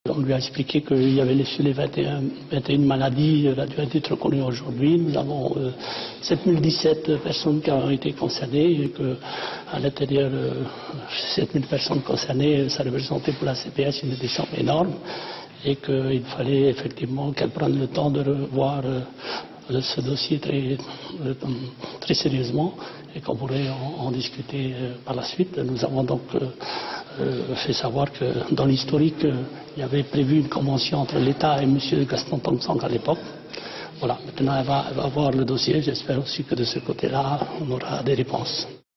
On lui a expliqué qu'il y avait sur les 21 maladies radioactives reconnues aujourd'hui. Nous avons 7017 personnes qui ont été concernées et qu'à l'intérieur de 7000 personnes concernées, ça représentait pour la CPS une décision énorme et qu'il fallait effectivement qu'elle prenne le temps de revoir ce dossier très sérieusement et qu'on pourrait en discuter par la suite. Nous avons donc fait savoir que dans l'historique, il y avait prévu une convention entre l'État et M. Gaston Tong-Sang à l'époque. Voilà, maintenant elle va voir le dossier. J'espère aussi que de ce côté-là, on aura des réponses.